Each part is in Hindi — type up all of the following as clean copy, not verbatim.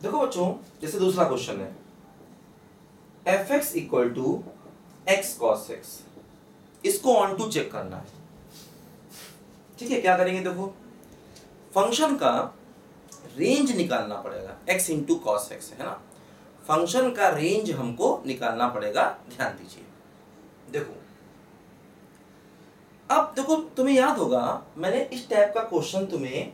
देखो बच्चों, जैसे दूसरा क्वेश्चन है F X equal to X cos X, इसको ऑन टू चेक करना है। ठीक है, क्या करेंगे, देखो फंक्शन का रेंज निकालना पड़ेगा, x इंटू कॉस एक्स है ना, फंक्शन का रेंज हमको निकालना पड़ेगा। ध्यान दीजिए, देखो अब देखो तुम्हें याद होगा मैंने इस टाइप का क्वेश्चन तुम्हें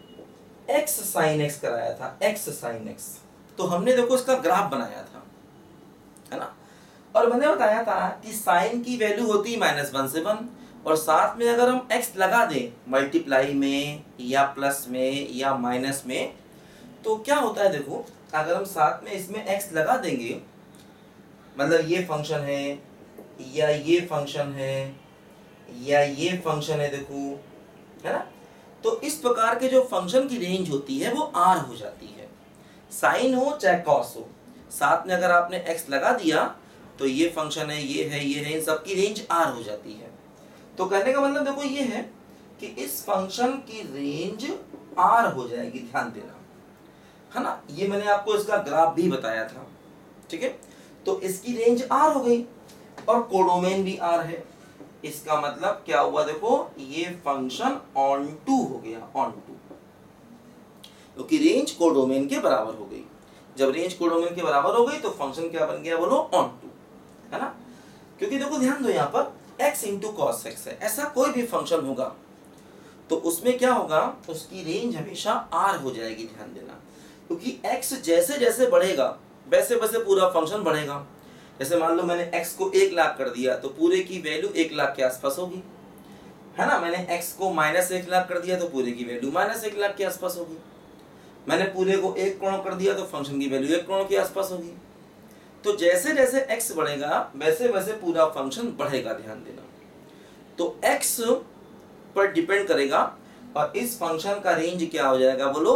x साइन x कराया था, x साइन x, तो हमने देखो इसका ग्राफ बनाया था, है ना, और मैंने बताया था कि साइन की वैल्यू होती है -1 से 1, और साथ में अगर हम x लगा दें मल्टीप्लाई में या प्लस में या माइनस में, तो क्या होता है, देखो अगर हम साथ में इसमें x लगा देंगे, मतलब ये फंक्शन है या ये फंक्शन है या ये फंक्शन है, देखो है ना, तो इस प्रकार के जो फंक्शन की रेंज होती है वो r हो जाती है, साइन हो चाहे कॉस हो, साथ में अगर आपने x लगा दिया तो ये फंक्शन है, ये है, ये है, इन सब की रेंज r हो जाती है। तो कहने का मतलब देखो ये है कि इस फंक्शन की रेंज r हो जाएगी, ध्यान देना, है ना, ये मैंने आपको इसका ग्राफ भी बताया था। ठीक है, तो इसकी रेंज r हो गई और कोडोमेन भी r है, इसका मतलब क्या हुआ, देखो ये फंक्शन ऑन टू हो गया, ऑन टू, क्योंकि रेंज कोडोमेन के बराबर हो गई। जब रेंज कोडोमेन के बराबर हो गई तो फंक्शन क्या बन गया, बोलो ऑन टू, है ना, क्योंकि देखो ध्यान दो यहाँ पर x इंटू कॉस एक्स है, ऐसा कोई भी फंक्शन होगा तो उसमें क्या होगा, उसकी रेंज हमेशा r हो जाएगी, ध्यान देना, क्योंकि x जैसे जैसे बढ़ेगा वैसे वैसे पूरा फंक्शन बढ़ेगा। जैसे मान लो मैंने x को 1 लाख कर दिया तो पूरे की वैल्यू 1 लाख के आसपास होगी, है ना, मैंने x को -1 लाख कर दिया तो पूरे की वैल्यू -1 लाख के आसपास होगी, मैंने पूरे को 1 करोड़ कर दिया तो फंक्शन की वैल्यू 1 करोड़ के आसपास होगी। तो जैसे जैसे x बढ़ेगा वैसे वैसे पूरा फंक्शन बढ़ेगा, ध्यान देना, तो x पर डिपेंड करेगा और इस फंक्शन का रेंज क्या हो जाएगा, बोलो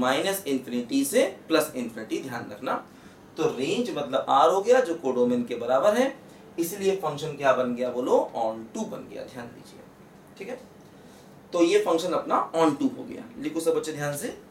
-∞ से +∞, ध्यान रखना। तो रेंज मतलब r हो गया जो कोडोमेन के बराबर है, इसलिए फंक्शन क्या बन गया, बोलो ऑन टू बन गया, ध्यान दीजिए। ठीक है, तो ये फंक्शन अपना ऑन टू हो गया, लिखो सब बच्चे ध्यान से।